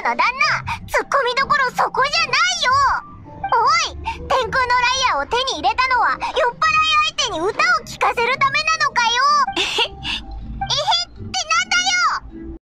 の旦那、ツッコミどころそこじゃないよ。おい、天空のライアーを手に入れたのは酔っ払い相手に歌を聴かせるためな